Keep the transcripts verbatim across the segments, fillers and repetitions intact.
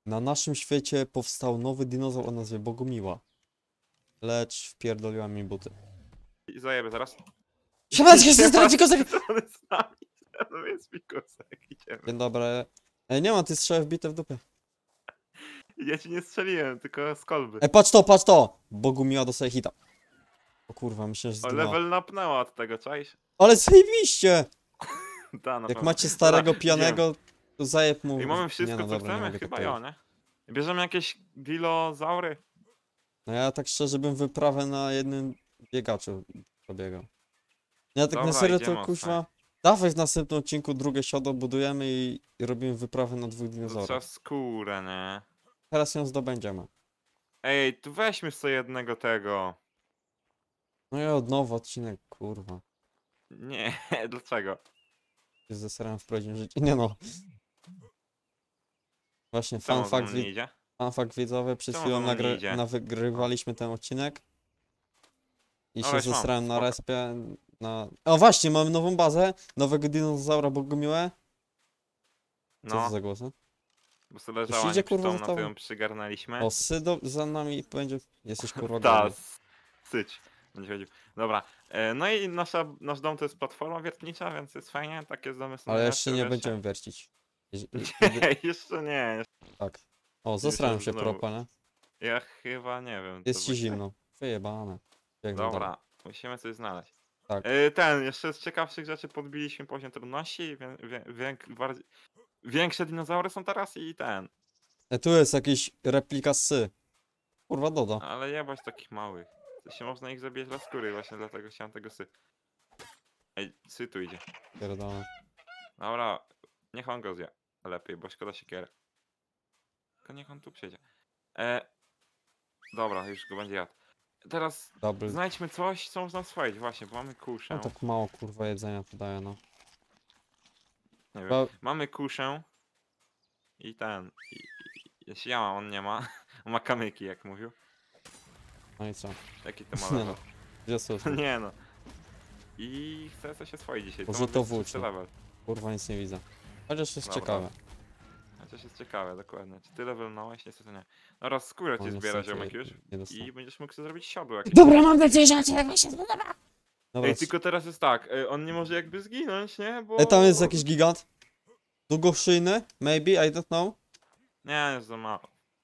Na naszym świecie powstał nowy dinozaur o nazwie Bogumiła. Lecz wpierdoliła mi buty. I zajebę zaraz. Siemaneczko, z tej Fikusek! On jest z nami. No jest Fikusek, idziemy. Dzień dobry. Ej, nie ma, ty strzałów bite w dupie. Ja ci nie strzeliłem, tylko z kolby. Ej, patrz to, patrz to! Bogumiła dostaje hita. O kurwa, myślę, że O, zginęła. level napnęła od tego, czaisz? Ale zajebiście! Da, na Jak pewno. macie starego Dobra, pijanego, to zajeb mu... I mamy wszystko, nie, no, co dobra, nie chcemy? mogę tak Chyba powiedzieć. ja, nie? Bierzemy jakieś dilozaury? No ja tak szczerze bym wyprawę na jednym biegaczu pobiegał. Ja tak Dobra, na serio idziemy to od kuźwa... Dawaj w następnym odcinku drugie siodło budujemy i, i robimy wyprawę na dwóch To dinozaurach. trzeba skórę, nie? Teraz ją zdobędziemy. Ej, tu weźmy sobie jednego tego. No i od nowa odcinek, kurwa. Nie, dlaczego? Się zesrałem w prawdziwym życiu. Nie no. Właśnie, fun Czemu fact, on nie wi idzie? fun fact widzowy, przed Czemu chwilą za mną nie nagry idzie? nawygrywaliśmy ten odcinek. I No się weź mam, zesrałem na spoko. respie, na... O właśnie, mamy nową bazę, nowego dinozaura Bogumiłę. Co to No, za głosy? bo sobie leżała idzie, kurwa, za nieprzytomna, to tobą? ją przygarnęliśmy. O, Sydo za nami będzie... Jesteś kurwa Ta, głodny. syć. Będzie chodził. Dobra. E, no i nasza, nasz dom to jest platforma wiertnicza, więc jest fajnie. Takie domy są Ale najlepsze jeszcze nie w mieście. będziemy wiercić. Jeż- Nie, jeszcze nie. Tak. O, zesrałem Myślałem, się że znowu. propa, nie? Ja chyba nie wiem. Jest to ci właśnie- zimno. Wyjebane. Biegnę dalej. Dobra, musimy coś znaleźć. Tak. E, ten, jeszcze z ciekawszych rzeczy podbiliśmy poziom trudności. Wię, wie, wiek- bardziej, większe dinozaury są teraz i ten. E, tu jest jakiś replika sy. Kurwa doda. Ale jebać takich małych. To się można ich zabijać dla skóry, właśnie dlatego chciałem tego sy. Ej, sy tu idzie. Pierdolę. Dobra, niech on go zje. Lepiej, bo szkoda siekierę. Tylko niech on tu przyjdzie. E, dobra, już go będzie jadł. Teraz Double. znajdźmy coś, co można swoić, właśnie, bo mamy kuszę. No tak mało kurwa jedzenia tu daje, no. Nie wiem. Ba- Mamy kuszę. I ten. I, i, jeśli ja mam, on nie ma. On ma kamyki, jak mówił. No i co? Jaki to ma Nie level? no. Gdzie są? Nie no. I chcę coś oswoić dzisiaj. Może ma to być czysty włócznie. level. Kurwa nic nie widzę. Chociaż jest Dobra. ciekawe. Chociaż jest ciekawe, dokładnie. Czy ty levelnąłeś? Niestety nie. Oraz skórę No, ci zbiera niestety ziomek już. nie dostałem. I będziesz mógł sobie zrobić siodło jakieś. Dobra, mam nadzieję, że cię się spodoba. Dobra, Ej, tylko teraz jest tak, e, on nie może jakby zginąć, nie? Bo... Ej, tam jest jakiś gigant. Długoszyjny? Maybe, I don't know. Nie, jest za mało.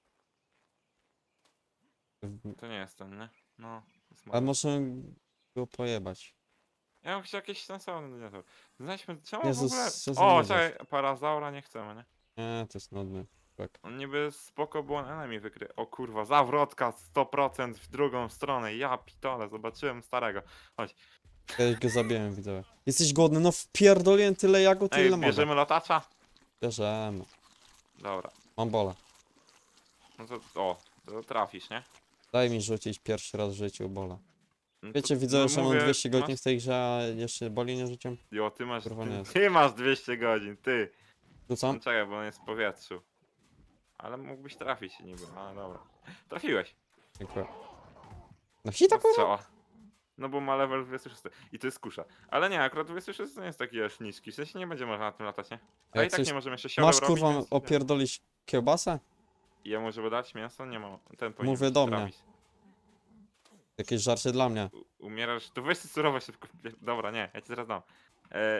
To nie jest ten, nie? No, jest Ale mało. może go pojebać. Ja bym chciał jakieś sensowne dinozaur. Znajdźmy, czemu Jezus, w ogóle... co za O, mierzasz? czekaj, parazaura nie chcemy, nie? Nie, to jest nudny. Tak. On niby spoko, bo on enemy wykry. O kurwa, zawrotka sto procent w drugą stronę. Ja pitole, zobaczyłem starego. Kiedyś go zabiłem, widzowie. Jesteś głodny? No wpierdoliłem tyle jagód, Ej, ile mogę. bierzemy latacza? Bierzemy. Dobra. Mam bola. No to, o, to trafisz, nie? Daj mi rzucić pierwszy raz w życiu bola. No to- Wiecie, widzowie, no że mam mówię, dwieście godzin masz- w tej grze, a jeszcze boli nie rzuciłem? Jo, ty masz, Kurwa, nie ty, jest. ty masz dwieście godzin, ty. Rzucam? No czekaj, bo on jest w powietrzu. Ale mógłbyś trafić niby, ale dobra. Trafiłeś. Dziękuję. No hita, kurwa? Strzała. No bo ma level dwadzieścia sześć. I to jest kusza. Ale nie, akurat dwadzieścia sześć to nie jest taki aż niski. W sensie nie będzie można na tym latać, nie? A Jak i tak coś- nie możemy jeszcze siodło Masz robić, kurwa więc... opierdolić kiełbasę? I jemu żeby dać mięso? Nie mam. Ten powinien Mówię być do mnie. Travis. Jakieś żarcie dla mnie. U- Umierasz... To weź sobie surowo szybko. Dobra, nie, ja ci zaraz dam. E...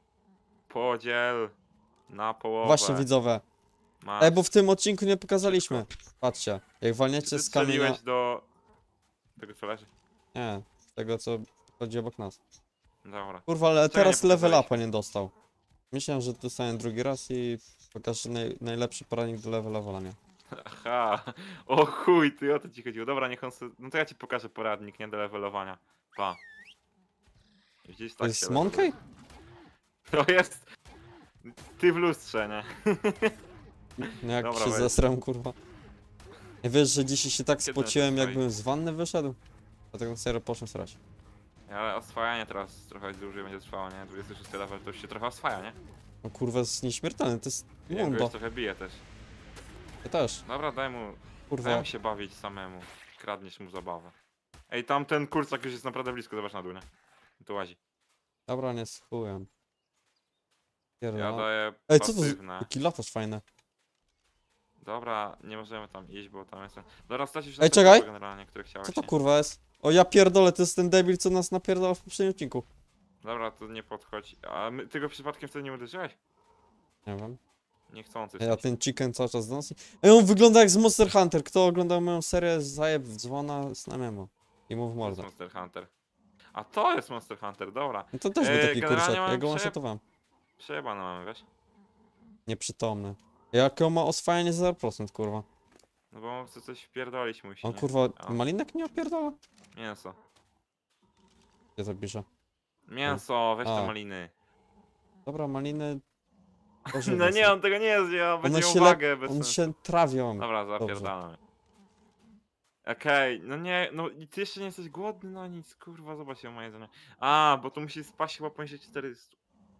Podziel na połowę. Właśnie, widzowe. Masz. Ej, bo w tym odcinku nie pokazaliśmy. Patrzcie, jak Czy walniecie ty z kamienia... strzeliłeś do... Tego co leży? Nie, z tego co chodzi obok nas. Dobra. Kurwa, ale Czego nie teraz level pokazaliśmy? upa nie dostał. Myślałem, że dostałem drugi raz i pokażę naj, najlepszy poradnik do levelowania. Aha, o chuj, ty o to ci chodziło. Dobra, niech on se... No to ja ci pokażę poradnik, nie do levelowania. Pa. Widzisz, To tak jest się Monkey? leveluje. To jest... Ty w lustrze, nie? No jak Dobra, się weź. zesram, kurwa. Nie wiesz, że dzisiaj się tak Kiedy spociłem, to jakbym z wanny wyszedł? Dlatego serio poszłem srać. Ale oswajanie teraz trochę dłużej będzie trwało, nie? dwudziesty szósty level to już się trochę oswaja, nie? No kurwa, jest nieśmiertelny, to jest Ja go mundo. już trochę bije też. Ja też, Dobra, daj mu... Daj kurwa. mu się bawić samemu. Kradniesz mu zabawę. Ej, tam ten kurczak już jest naprawdę blisko, zobacz na dół, nie? Tu łazi. Dobra, nie z chujem. Ja Pierdolę. daję Ej, co to za... pasywne. Jaki latasz fajny. Dobra, nie możemy tam iść, bo tam jest ten... Dobra, stać już Ej, na czekaj! generalnie, który chciałeś. Co to nie? kurwa jest? O ja pierdolę, to jest ten debil, co nas napierdala w poprzednim odcinku. Dobra, to nie podchodź. A my, ty go przypadkiem wtedy nie uderzyłeś? Nie wiem. Niechcący. w Ej, a sensie. ten chicken cały czas donosi. Ej, on wygląda jak z Monster Hunter. Kto oglądał moją serię Zajeb w dzwona z Memo i mu w To jest mordę. Monster Hunter. A to jest Monster Hunter, dobra. No to też był Ej, taki generalnie kurczak, mamy ja go prze- one-shotowałem. Przejebane mamy, wiesz? Nieprzytomny. Jak on ma oswajanie zero procent, kurwa. No bo on chce coś wpierdolić musi, On nie? kurwa, A, malinek nie opierdala? mięso. Gdzie to pisze? Mięso, weź te A. maliny. Dobra, maliny... No nie, on tego nie zje, on będzie One miał się, wagę le... bez on sensu. się trawią. Dobra, zapierdalamy. Okej, no nie, no i ty jeszcze nie jesteś głodny na nic, kurwa, zobacz ją ma jedzenie. A, bo to musi spaść chyba poniżej czterystu.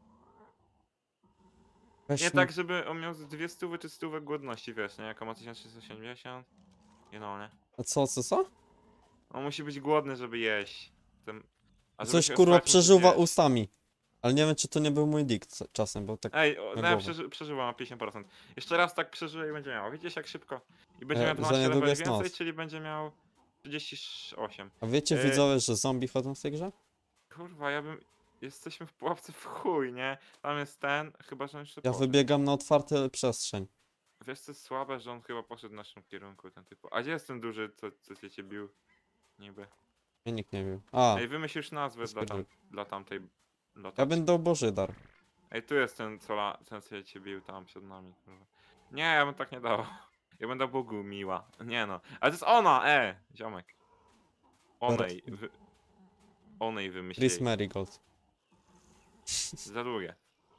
Weź Nie mi- tak, żeby on miał z dwie stówy czy stówek głodności, wiesz, nie? Jako ma tysiąc trzysta osiemdziesiąt. You know, nie? A co, co, co? On musi być głodny, żeby jeść. Tym... A żeby Coś się kurwa oswajać, musi przeżuwa zjeść. ustami. Ale nie wiem, czy to nie był mój dick c- czasem, bo tak... Ej, o, na no, głowę. przeży przeżywa na pięćdziesiąt procent. Jeszcze raz tak przeżyje i będzie miał. Widzisz jak szybko? I będzie E, miał za dwanaście niedługo leveli jest więcej, noc. czyli będzie miał trzydzieści osiem. A wiecie E, widzowie, że zombie chodzą w tej grze? Kurwa, ja bym... Jesteśmy w pułapce w chuj, nie? Tam jest ten, chyba że on jeszcze Ja poszedł. wybiegam na otwartą przestrzeń. Wiesz co jest słabe, że on chyba poszedł w naszym kierunku, ten typu. A gdzie jest ten duży, co, co cię cię bił? Niby. Ja nikt nie wiem. A, Ej, wymyśl już nazwę dla, tam, dla tamtej... Dla ja tamtej. będę dał Bożydar. Ej, tu jest ten, co, la, ten, co cię bił tam przed nami. kurwa. Nie, ja bym tak nie dał. Ja będę Bogu miła. Nie no. Ale to jest ona, e, ziomek. Onej. Wy... Onej Chris wymyślili. Marigold. Za długie.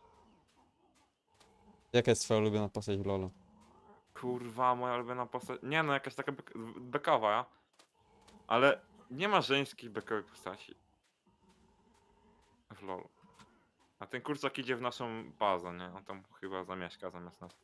Jaka jest twoja ulubiona postać w LoLu? Kurwa, moja ulubiona postać. Nie no, jakaś taka bek bekowa, ja. Ale nie ma żeńskich bekowych postaci. W lolu. A ten kurczak idzie w naszą bazę, nie? On tam chyba zamieszka zamiast nas.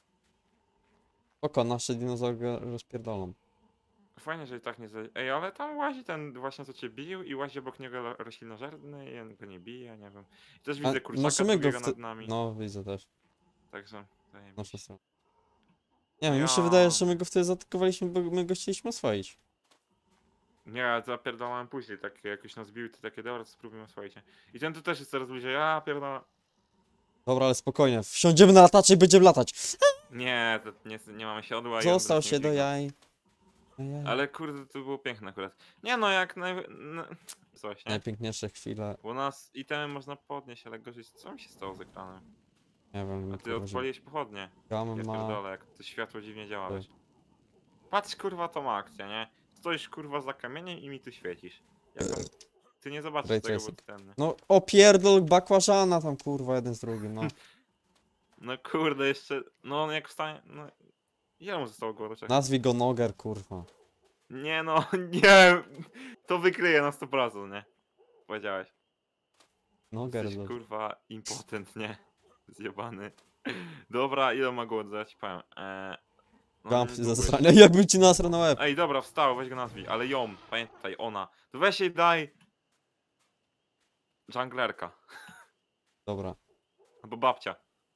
Oko, nasze dinozaury go rozpierdolą. Fajnie, że i tak nie zaj... Ej, ale tam łazi ten właśnie co cię bił i łazi obok niego lo- roślinożerny i on go nie bije, nie wiem. I też A, widzę kurczaka, możemy co go biega w nad nami. No, widzę też. Także, W zajebiście. naszą stronę. Nie wiem, mi się Ja. wydaje, że my go wtedy zaatakowaliśmy, bo my go chcieliśmy oswoić. Nie, ja zapierdolałem później, tak jak już nas bił, to takie dobra, to spróbujmy słuchajcie. I ten tu też jest coraz bliżej, ja pierdolę. Dobra, ale spokojnie. Wsiądziemy na latacz i będziemy latać. Nie, to nie, nie mamy siodła i on Został teraz nie się do dźwignie. jaj. Ajaj. Ale kurde, to było piękne akurat. Nie no, jak naj... No, coś, nie? Najpiękniejsze chwile. Bo nas itemy można podnieść, ale gorzej, co mi się stało z ekranem? Nie wiem, A ty odpaliłeś pochodnie. Ja Gamy ma... pierdolę, jak to światło dziwnie działa, Ty. wiesz. Patrz kurwa tą akcję, nie? Stoisz kurwa za kamieniem i mi tu świecisz. Jak on... Ty nie zobaczysz Ray tego, bo tracing. ty ten... No, opierdol bakłażana tam, kurwa, jeden z drugim, no. No kurde, jeszcze... No on jak wstanie... No... Ile mu zostało głowy? Czekaj. Nazwij go Noger, kurwa. Nie no, nie! To wykryje na sto procent, nie? Powiedziałeś. Noger, Jesteś no. kurwa impotent, nie? Zjebany. Dobra, ile ma głodu, ja ci powiem. Eee, no, Gam nie się długo zasrania, jakbym ci nasrał na łeb. Ej, dobra, wstał, weź go nazwij, ale ją, pamiętaj, ona. To weź jej daj... Junglerka, Dobra. albo babcia.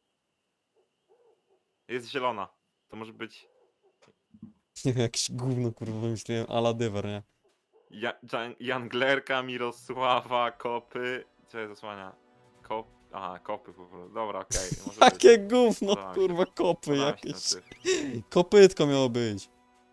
Jest zielona, to może być... Jakieś gówno, kurwa, wymyśliłem, ala dywer, nie? Ja, Jan- Junglerka, Mirosława, Kopy... Co jest zasłania? Kop... Aha, Kopy po prostu, dobra, okej. może być. Jakie gówno, Podoba mi się. kurwa, kopy Podoba mi się jakieś. ten syf. Kopytko miało być.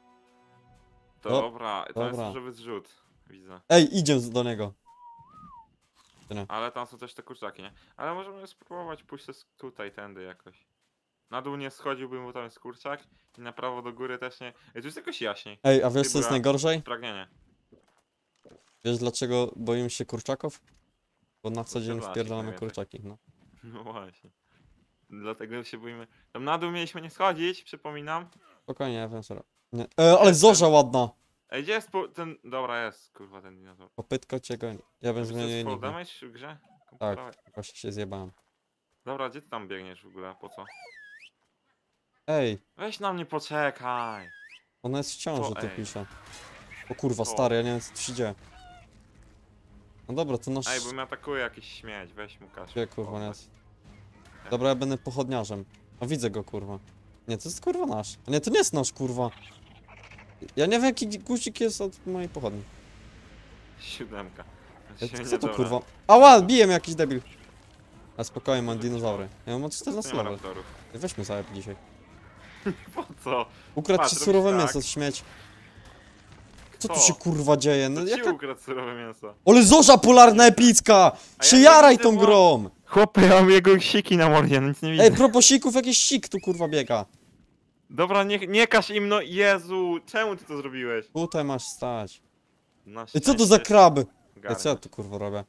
Dobra, to jest dobra. różowy zrzut, widzę. Ej, idziemy z- do niego. Ale tam są też te kurczaki, nie? Ale możemy spróbować pójść też tutaj, tędy jakoś. Na dół nie schodziłbym, bo tam jest kurczak. I na prawo do góry też nie. Ej, tu jest jakoś jaśniej. Ej, a wiesz co Ty, jest bo ja- najgorzej? Pragnienie. Wiesz dlaczego boimy się kurczaków? Bo na co dzień Strzelać wpierdalamy najwięcej. kurczaki, no. No właśnie. Dlatego się boimy. Tam na dół mieliśmy nie schodzić, przypominam. Spokojnie, ja wiem co. Nie. E, ale zorza ładna! Ej, gdzie jest po... ten... Dobra, jest, kurwa, ten dinozaur. Kopytko cię goni. Ja bym Wiesz, co zmienił jest full enigmę. damage w grze? Tak, Komputerowej? właśnie się zjebałem. Dobra, gdzie ty tam biegniesz w ogóle? Po co? Ej, Weź na mnie poczekaj. ona jest w ciąży, To tu ej. pisze. O kurwa, To. stary, ja nie wiem co tu się dzieje. No dobra, to nasz... Ej, bo mnie atakuje jakiś śmieć, weź mu kasz. Gdzie kurwa nie jest? Dobra, ja będę pochodniarzem. A widzę go kurwa. Nie, to jest kurwa nasz. Nie, to nie jest nasz, kurwa. Ja nie wiem, jaki guzik jest od mojej pochodni. Siódemka. Ej, Się Co nie to dobra. kurwa? Ała, bije mnie jakiś debil. A spokojnie, mam dinozaury. Ja mam czternaście Nie ma level. raptorów. Weźmy zajeb dzisiaj. Po co? Ukradł Patrz, ci robisz surowe tak. mięso, śmieć. Co tu Co? się kurwa dzieje? No To ci jaka... ukradł surowe mięso. Ale zorza polarna epicka! A Się ja nie jaraj widzę, tą bo- grą! Chłopie, ja mam jego siki na mordzie, nic nie widzę. Ej, proposików, jakiś sik tu kurwa biega. Dobra, nie, nie każ im, no Jezu, czemu ty to zrobiłeś? Tutaj masz stać. Na Ej, co to za szczęście kraby? Ej, garnek. co ja tu kurwa robię?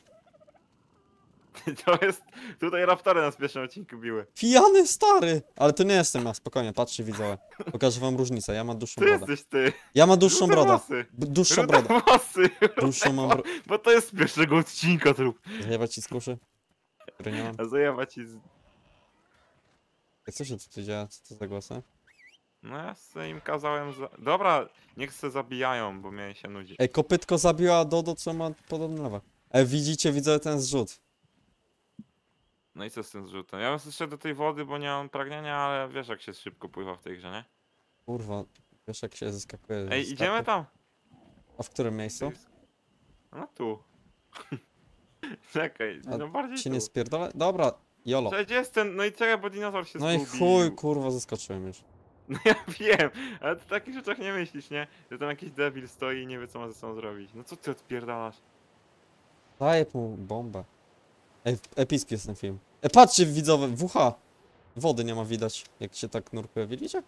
To jest, tutaj raptory nas w pierwszym odcinku biły. Pijany stary! Ale to nie jestem ja, spokojnie, patrzcie widzowie. Pokażę wam różnicę, ja mam dłuższą Ty brodę. jesteś ty. Ja mam dłuższą Rude brodę. włosy. B- Dłuższa Rude broda. włosy. Dłuższą mam brodę. Bo to jest z pierwszego odcinka trup. Zajebać ci z kuszy? Który nie mam. A zajęła ci z... Ej, co się tu dzieje? Co to za głosy? No ja se im kazałem za... Dobra, niech se zabijają, bo mnie się nudzi. Ej, kopytko zabiła Dodo, co ma podobny level. Ej, widzicie, widzę ten zrzut. No i co z tym zrzutem? Ja bym szedł do tej wody, bo nie mam pragnienia, ale wiesz jak się szybko pływa w tej grze, nie? Kurwa, wiesz jak się zaskakuje. Ej, z idziemy karty? tam. A w którym miejscu? No tu. Czekaj, A no bardziej Się tu. nie spierdolę? Dobra, jolo. Cześć, gdzie jest ten, no i czekaj, bo dinozaur się No i zgubił. chuj, kurwa, zaskoczyłem już. No ja wiem, ale ty o takich rzeczach nie myślisz, nie? Że tam jakiś debil stoi i nie wie co ma ze sobą zrobić. No co ty odpierdalasz? Daję mu bombę. Ej, epicki jest ten film. Ej, patrzcie widzowie, W H. Wody nie ma widać, jak się tak nurkuje, widzicie?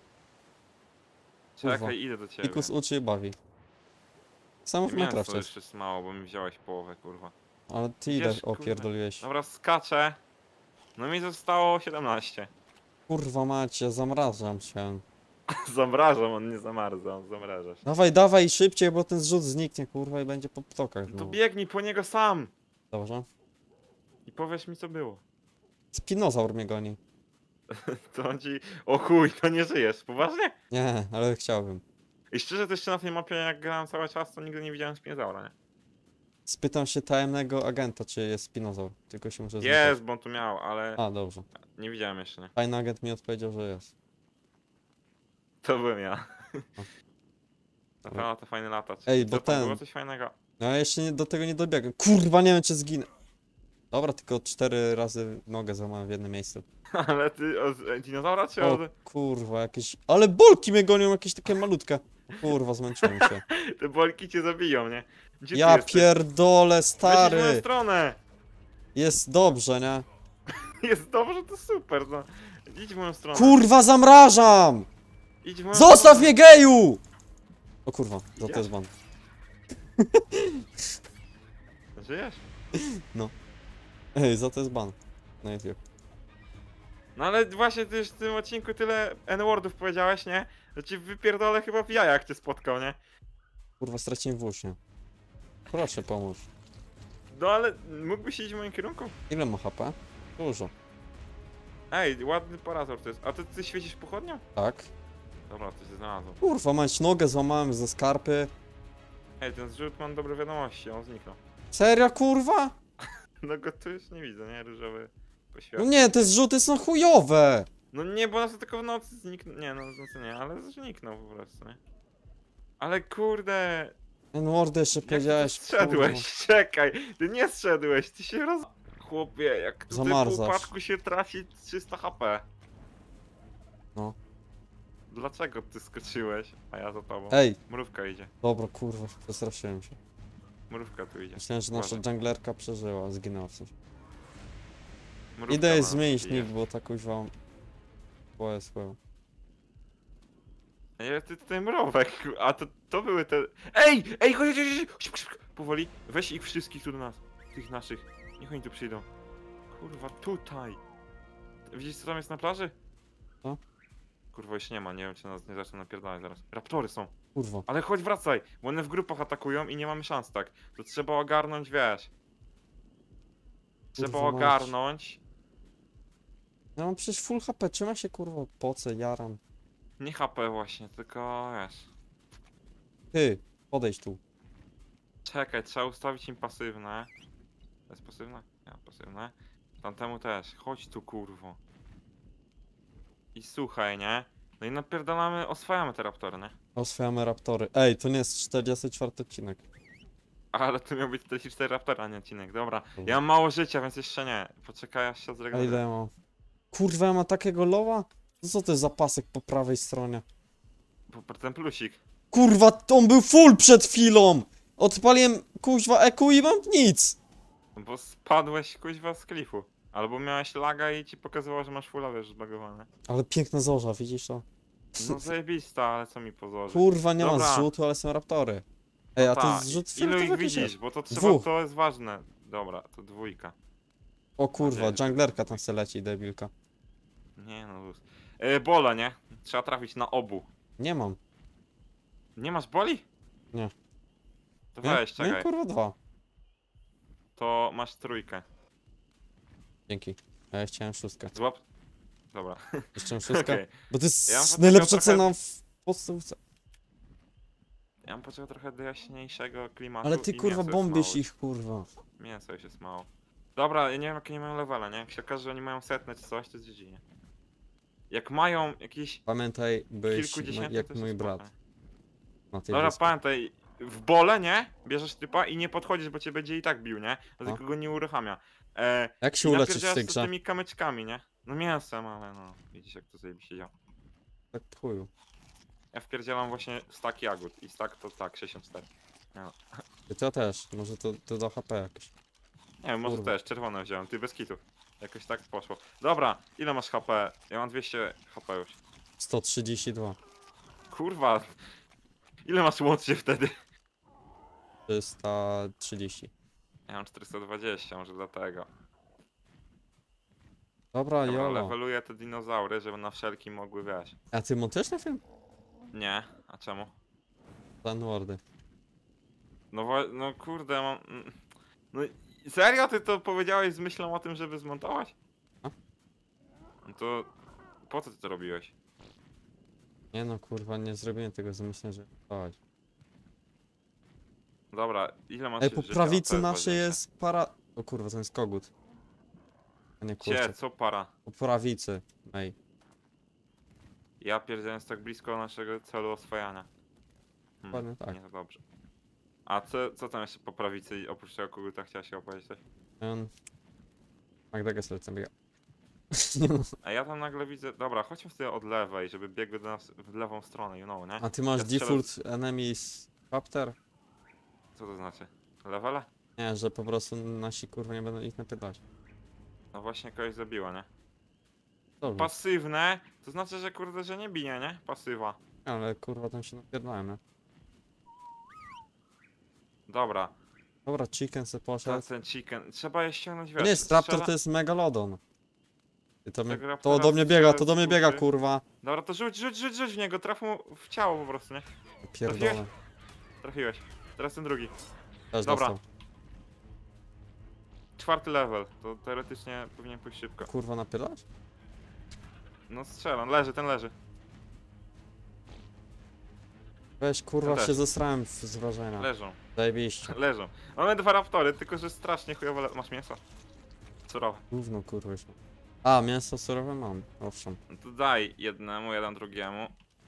Kurwa. Czekaj, idę do ciebie. Pikus uczy i bawi. Samo w Mięso Minecrafcie jest. jeszcze jest mało, bo mi wziąłeś połowę, kurwa. Ale ty ile Idziesz, kurwa. opierdoliłeś? Dobra, skaczę. No mi zostało siedemnaście. Kurwa macie, zamrażam się. Zamrażam, on nie zamarza, on zamrażasz. Dawaj, dawaj szybciej, bo ten zrzut zniknie, kurwa, i będzie po ptokach. No to No. biegnij po niego sam! Dobrze. I powiesz mi co było. Spinozaur mnie goni. To on ci... O chuj, to nie żyjesz, poważnie? Nie, ale chciałbym. I szczerze to jeszcze na tej mapie jak grałem cały czas, to nigdy nie widziałem spinozaura, nie? Spytam się tajemnego agenta, czy jest spinozaur. Tylko się muszę Jest, bo on tu miał, ale A, dobrze. nie widziałem jeszcze, nie? Tajny agent mi odpowiedział, że jest. To byłem ja. O. Na pewno to fajny latacz. Ej, Co bo tam ten- było coś fajnego? No ja jeszcze nie, do tego nie dobiegłem. Kurwa, nie wiem, czy zginę. Dobra, tylko cztery razy nogę złamałem w jednym miejscu. Ale ty od e, dinozaura czy O od... kurwa, jakieś... Ale bolki mnie gonią, jakieś takie malutkie. O, kurwa, zmęczyłem się. Te bolki cię zabiją, nie? Gdzie ty Ja jesteś? pierdolę, Weź idź w moją stary. stronę! Jest dobrze, nie? Jest dobrze, to super, no. Idź w moją stronę. Kurwa, zamrażam! Idź w moją Zostaw stronę. mnie, geju! O kurwa, za to Ja- jest ban. Żyjesz? Ej, za to jest ban. Na YouTube. No ale właśnie ty już w tym odcinku tyle N-wordów powiedziałeś, nie? Że ci wypierdolę chyba w jajach jak cię spotkał, nie? Kurwa, straciłem włócznie. Proszę, pomóż. No ale mógłbyś iść w moim kierunku? Ile ma H P? Dużo. Ej, ładny parazor to jest. A ty, ty świecisz pochodnią? Tak. Dobra, to się znalazło. Kurwa, mać nogę złamałem ze skarpy. Ej, ten zrzut mam dobre wiadomości, on zniknął. Serio, kurwa? No go tu już nie widzę, nie? Różowy No poświat. nie, te zrzuty są chujowe. No nie, bo nas tylko w nocy zniknął. Nie, no w nocy nie, ale zniknął po prostu, nie? Ale kurde, Ten mordy jeszcze jak ty powiedziałeś, tu zszedłeś? Czekaj, ty nie zszedłeś, ty się roz... Chłopie, jak tutaj po Zamarzasz. upadku się traci trzysta H P. No. Dlaczego ty skoczyłeś, a ja za tobą? Ej, Mrówka idzie, dobra, kurwa, przestraszyłem się. mrówka tu idzie. Myślałem, że nasza Uważaj. junglerka przeżyła, zginęła w sensie. Mrówka Idę jej nas zmienić bije. nick, bo tak kuźwa... Boję słowo. Ej, ty tutaj mrówek, a to, to były te... Ej, ej, chodź, chodź, chodź, chodź, chodź, powoli, weź ich wszystkich tu do nas, tych naszych, niech oni tu przyjdą. Kurwa, tutaj. Widzisz co tam jest na plaży? Co? Kurwa, już nie ma, nie wiem czy nas nie zaczną napierdalać zaraz. Raptory są. Kurwa. Ale chodź, wracaj, bo one w grupach atakują i nie mamy szans, tak? To trzeba ogarnąć, wiesz. Trzeba Kurwa mać. ogarnąć. Ja mam przecież full H P, czym ja się kurwa pocę, jaram. Nie H P właśnie, tylko wiesz. Ty, podejdź tu. Czekaj, trzeba ustawić im pasywne. To jest pasywne? Nie, pasywne. Tamtemu też. Chodź tu, kurwo. I słuchaj, nie? No i napierdalamy, oswajamy te raptory, nie? Oswajamy raptory. Ej, to nie jest czterdziesty czwarty odcinek. Ale to miał być czterdzieści cztery raptory, a nie odcinek. Dobra, Dobra. ja mam mało życia, więc jeszcze nie. Poczekaj, aż się A zregeneruje. ile ja mam? Kurwa, ja mam takiego lowa? No co to jest za pasek po prawej stronie? Po- Ten plusik. Kurwa, to on był full przed chwilą! Odpaliłem kuźwa eku i mam nic! Bo spadłeś kuźwa z klifu. Albo miałeś laga i ci pokazywało, że masz fulla, wiesz, zbagowane. Ale piękna zorza, widzisz to? No zajebista, ale co mi pozorzy. Kurwa, nie ma Dobra. zrzutu, ale są raptory. Ej, a to Ta, jest zrzut i- Ilu ich fioletowy jakiś widzisz, jest. bo to trzeba, Dwóch. to jest ważne. Dobra, to dwójka. O kurwa, Nadzieję, że- junglerka tam se leci, debilka. Nie no, luz. E, bola, nie? Trzeba trafić na obu. Nie mam. Nie masz boli? Nie. To Miałem- weź, miałem czekaj. kurwa dwa. To masz trójkę. Dzięki. A ja chciałem szóstkę. Złap. Dobra, Jeszcze mam szóstkę? okej. Bo to jest Ja bym najlepsza poczekał cena w podstawce. Ja bym potrzebował trochę do jaśniejszego klimatu. Ale ty i kurwa mięso jest bombisz mało. ich, kurwa. Mięso już jest mało. Dobra, ja nie wiem jakie nie mają levela, nie? Jak się okaże, że oni mają setne czy coś, to jest G G, nie? Jak mają jakieś Pamiętaj, byś kilkudziesięciu, no, jak to jest mój spoko, brat nie? na tej Dobra, wyspie. pamiętaj, w bole, nie? Bierzesz typa i nie podchodzisz, bo cię będzie i tak bił, nie? No. Dlatego go nie uruchamia. E, Jak się I uleczyć w napierdzielasz tej z grze? tymi kamyczkami, nie? No mięsem, ale no, widzisz jak to zajebiście działa. Tak chuju. Ja wpierdzielam właśnie stack jagód i stack to tak, sześćdziesiąt cztery. I to też, może to, to da H P jakieś. Nie wiem, może Kurwa. też, czerwone wziąłem, ty bez kitów. Jakoś tak poszło. Dobra, ile masz H P? Ja mam dwieście H P już. sto trzydzieści dwa. Kurwa, ile masz łącznie wtedy? trzysta trzydzieści. Ja mam czterysta dwadzieścia, może dlatego. Dobra, Dobra, jolo. leveluję te dinozaury, żeby na wszelki mogły, wiesz. A ty montujesz na film? Nie, a czemu? Ten wordy. No, wo- no kurde, mam... mm, No i- serio? Ty to powiedziałeś z myślą o tym, żeby zmontować? A? No to... Po co ty to robiłeś? Nie no, kurwa, nie zrobiłem tego z myślą, że... Chodź. Dobra, ile masz Ej, po życia? prawicy To jest naszej ważniejsze. jest para... O kurwa, to jest kogut. A nie Cie, kurczak. co para? Po prawicy. Ej. Ja pierdzielę jest tak blisko naszego celu oswajania. Dokładnie tak. Nie, to dobrze. A co, co tam jeszcze po prawicy oprócz tego koguta chciałeś się opowiedzieć coś? On... Magda Gessler tam biega. Nie no. A ja tam nagle widzę... Dobra, chodźmy sobie od lewej, żeby biegły do nas w lewą stronę, you know, nie? A ty masz Ja strzelę- default enemies chapter? Co to znaczy? Levele? Nie, że po prostu nasi kurwa nie będą ich napytać. No właśnie kogoś zabiła, nie? Dobrze. Pasywne, to znaczy, że kurde, że nie bije, nie? Pasywa. Ale kurwa tam się napierdałem, nie? Dobra, Dobra, chicken se poszedł. ten, ten chicken, trzeba je ściągnąć, To wiesz, nie jest raptor, strzela- to jest megalodon. Ty to, mnie, Tego to raptora do mnie biega, to strzela do z mnie biega, dupy. kurwa. Dobra, to rzuć, rzuć, rzuć, rzuć w niego, traf mu w ciało po prostu, nie? Pierdolę. Trafiłeś. Teraz ten drugi. Też Dobra. dostał. Czwarty level, to teoretycznie powinien pójść szybko. Kurwa napierdalać? No strzelam, leży, ten leży. Weź, kurwa, też. się zesrałem w- z wrażenia. Leżą, Zajebiście. leżą. Mamy dwa raptory, tylko że strasznie chujowo le... Masz mięso? Surowe. Gówno, kurwa już. mam. A, mięso surowe mam, owszem. No to daj jednemu, jeden drugiemu.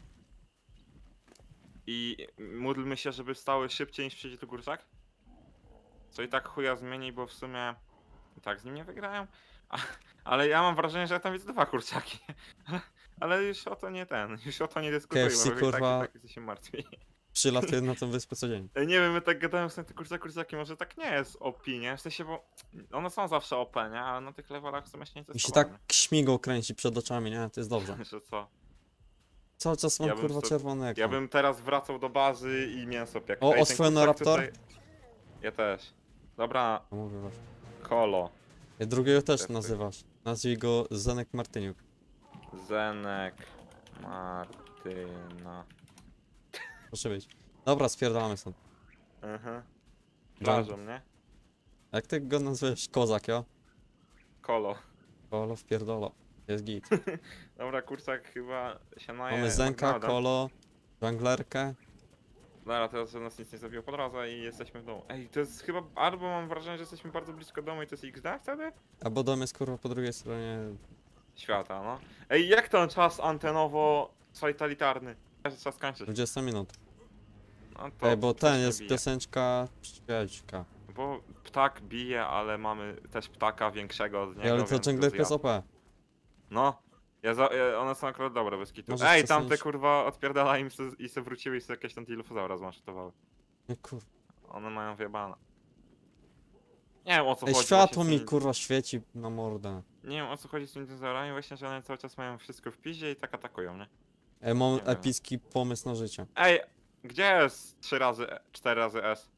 I módlmy się, żeby stały szybciej niż przyjdzie tu kurczak. Co i tak chuja zmieni, bo w sumie i tak z nim nie wygrają. A, ale ja mam wrażenie, że ja tam widzę dwa kurczaki. Ale, ale już o to nie ten, już o to nie dyskutujemy, K F C, bo i tak, kurwa. i tak jesteśmy martwi. Przylatuję na tą wyspę co dzień. Ej, nie wiem, my tak gadałem sobie te kurczaki, kurczaki, może tak nie jest O P, nie? W sensie, bo one są zawsze O P, nie? Ale na tych levelach w sumie się nie Mi się testowałem. tak śmigło kręci przed oczami, nie? To jest dobrze. Że co? Cały czas mam Ja bym kurwa sto- czerwony ekran. Ja bym teraz wracał do bazy i mięso piekł. O, Ej, ten oswojono kurczak raptor? tutaj- Ja też. Dobra, No mówię właśnie. Kolo. Ja drugiego też Testy. nazywasz. Nazwij go Zenek Martyniuk. Zenek Martyna. Proszę być. Dobra, spierdalamy stąd. Mhm. Plażą, nie? Jak ty go nazwiesz? Kozak, ja? Kolo. Kolo wpierdolo. Jest git. Dobra, kurczak chyba się naje. Mamy Zenka, McDonaldem. Kolo, Junglerkę. Dobra, teraz że nas nic nie zabiło po drodze i jesteśmy w domu. Ej, to jest chyba, albo mam wrażenie, że jesteśmy bardzo blisko domu i to jest X D wtedy? Albo dom jest kurwa po drugiej stronie. Świata, no. Ej, jak ten czas antenowo totalitarny. Ja, że trzeba skończyć. dwadzieścia minut. No to Ej, bo coś ten nie jest bije. piosenka Świeczka. Bo ptak bije, ale mamy też ptaka większego od niego, Ej, ale to więc Jungle go jest zjadł. O P. No. Ja za, ja, one są akurat dobre, bez kitu. Możesz Ej, przesunąć- tamte kurwa odpierdala im se, i se wróciły i se jakieś tam dilofozaura zmaszytowały. Nie kurwa. One mają wyjebane. Nie wiem o co Ej, chodzi. światło właśnie z mi tymi- kurwa świeci na mordę. Nie wiem o co chodzi z tymi dinozaurami, właśnie, że one cały czas mają wszystko w piździe i tak atakują, nie? Ej, mam Nie wiem. epicki pomysł na życie. Ej, gdzie jest trzy razy, E- cztery razy S?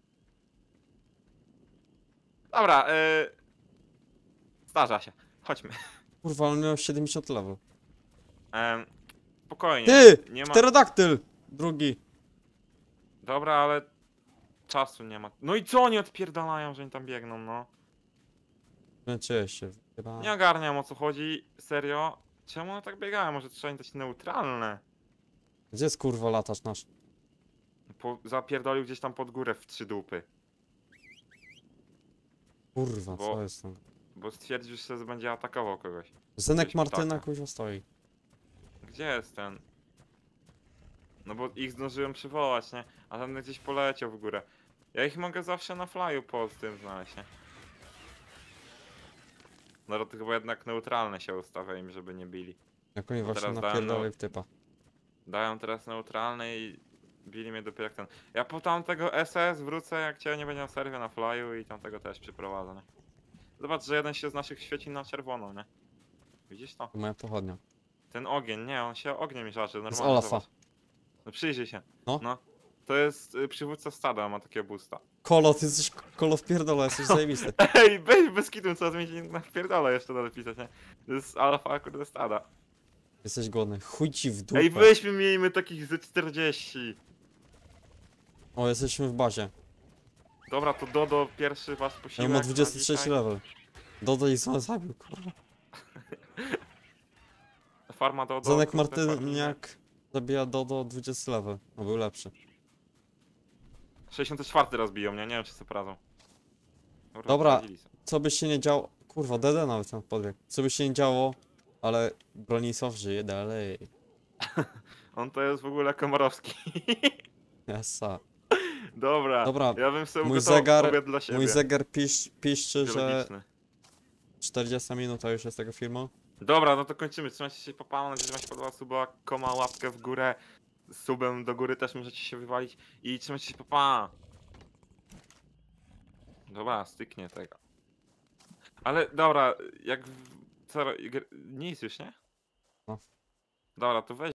Dobra, yy... Zdarza się. Chodźmy. Kurwa, on miał siedemdziesiąt level. Em, spokojnie. Ty! Nie ma... Pterodaktyl! Drugi. Dobra, ale... Czasu nie ma. No i co oni odpierdalają, że oni tam biegną, no? Męczyłeś się. Chyba... Nie ogarniam o co chodzi, serio. Czemu one tak biegają? Może trzeba im dać neutralne? Gdzie jest kurwa latacz nasz? Po, zapierdolił gdzieś tam pod górę w trzy dupy. Kurwa, Bo- co jest tam? Bo stwierdził, że będzie atakował kogoś. Zenek Gdzieś Martyna ptaka. kuźwa stoi. Gdzie jest ten? No bo ich zdążyłem przywołać, nie? A ten gdzieś poleciał w górę. Ja ich mogę zawsze na flyu po tym znaleźć, nie? No to chyba jednak neutralne się ustawia im, żeby nie bili. Jak oni No właśnie teraz dałem napierdolali no- w typa. Dają teraz neutralne i bili mnie dopiero jak ten. Ja po tamtego S S wrócę, jak cię nie będzie na serwie na flyu i tamtego też przyprowadzę, nie? Zobacz, że jeden się z naszych świeci na czerwoną, nie? Widzisz to? To moja pochodnia. Ten ogień, nie, on się ogniem żarzy, Z normalnie, Olafa. zobacz. No przyjrzyj się. No. No. To jest y, przywódca stada, ma takiego boosta. Kolo, ty jesteś kolo w pierdole, jesteś zajebisty. Ej, weź bez kitu, co mi się na pierdolę jeszcze dalej pisać, nie? To jest alfa kurde stada. Jesteś głodny. Chuj ci w dupę. Ej, weźmy, miejmy takich ze czterdzieści. O, jesteśmy w bazie. Dobra, to Dodo pierwszy wasz Ja posiłek mam na dwudziesty trzeci dzisiaj. level. Dodo i sam zabił, kurwa. Farma Dodo. Zenek kurde, farmimy. Martyniak zabija Dodo dwudziesty level. No był lepszy. sześćdziesiąty czwarty raz biją mnie, nie wiem czy sobie poradzą. Dobra. zadzili sobie. Co by się nie działo... Kurwa, D D nawet tam podbiegł. Co by się nie działo, ale Bronisław żyje dalej. On to jest w ogóle Komorowski. Jasa. Dobra, Dobra, ja bym sobie mój ugotował zegar- obiad dla siebie. Mój zegar pisz, piszczy, że biologiczny. czterdzieści minut już jest tego filmu. Dobra, no to kończymy. Trzymajcie się po panu, mam nadzieję, że wam się podoba suba, koma, łapkę w górę. Z subem do góry też możecie się wywalić. I trzymajcie się po pana. Dobra, styknie tego. Ale dobra, jak... w- Co, ro- gr- nic już, nie? No. Dobra, to weź